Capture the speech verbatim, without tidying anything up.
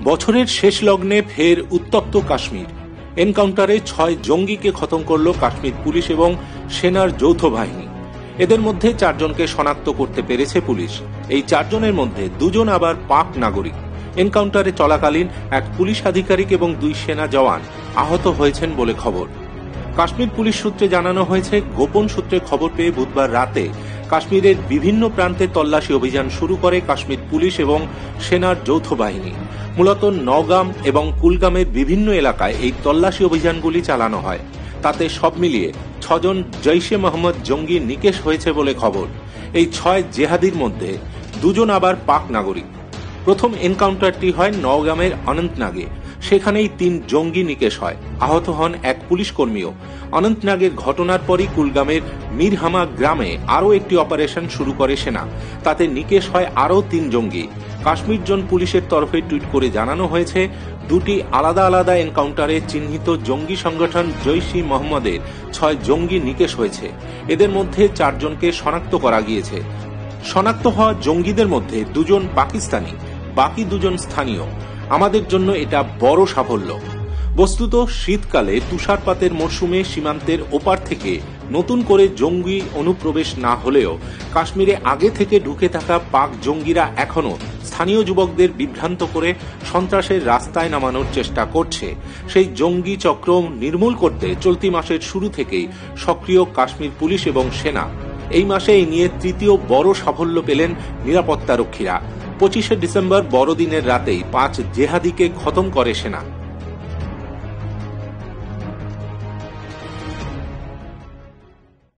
বছরের শেষ লগ্নে ফের উত্তপ্ত কাশ্মীর। এনকাউন্টারে ছয় জঙ্গিকে খতম করল কাশ্মীর পুলিশ এবং সেনার যৌথ বাহিনী। এদের মধ্যে চারজনকে শনাক্ত করতে পেরেছে পুলিশ। এই চারজনের মধ্যে দুজন আবার পাক নাগরিক। এনকাউন্টারে চলাকালীন এক পুলিশ আধিকারিক এবং দুই সেনা জওয়ান আহত হয়েছেন বলে খবর। কাশ্মীর পুলিশ সূত্রে জানানো হয়েছে, গোপন সূত্রে খবর পেয়ে বুধবার রাতে কাশ্মীরের বিভিন্ন প্রান্তে তল্লাশি অভিযান শুরু করে কাশ্মীর পুলিশ এবং সেনার যৌথ বাহিনী। মূলত নওগাম এবং কুলগামের বিভিন্ন এলাকায় এই তল্লাশি অভিযানগুলি চালানো হয়। তাতে সব মিলিয়ে ছজন জৈশে মোহাম্মদ জঙ্গি নিকেশ হয়েছে বলে খবর। এই ছয় জেহাদির মধ্যে দুজন আবার পাক নাগরিক। প্রথম এনকাউন্টারটি হয় নওগামের অনন্তনাগে। সেখানেই তিন জঙ্গি নিকেশ হয়, আহত হন এক পুলিশ কর্মীও। অনন্তনাগের ঘটনার পরই কুলগামের মিরহামা গ্রামে আরও একটি অপারেশন শুরু করে সেনা। তাতে নিকেশ হয় আরও তিন জঙ্গি। কাশ্মীর জোন পুলিশের তরফে টুইট করে জানানো হয়েছে, দুটি আলাদা আলাদা এনকাউন্টারে চিহ্নিত জঙ্গি সংগঠন জৈশ-ই মোহাম্মদের ছয় জঙ্গি নিকেশ হয়েছে। এদের মধ্যে চারজনকে শনাক্ত করা গিয়েছে। শনাক্ত হওয়া জঙ্গিদের মধ্যে দুজন পাকিস্তানি, বাকি দুজন স্থানীয়। আমাদের জন্য এটা বড় সাফল্য। বস্তুত শীতকালে তুষারপাতের মরশুমে সীমান্তের ওপার থেকে নতুন করে জঙ্গি অনুপ্রবেশ না হলেও কাশ্মীরে আগে থেকে ঢুকে থাকা পাক জঙ্গিরা এখনো স্থানীয় যুবকদের বিভ্রান্ত করে সন্ত্রাসের রাস্তায় নামানোর চেষ্টা করছে। সেই জঙ্গি চক্র নির্মূল করতে চলতি মাসের শুরু থেকেই সক্রিয় কাশ্মীর পুলিশ এবং সেনা। এই মাসে এই নিয়ে তৃতীয় বড় সাফল্য পেলেন নিরাপত্তারক্ষীরা। পঁচিশে ডিসেম্বর বড়দিনের রাতেই পাঁচ জেহাদিকে খতম করে সেনা।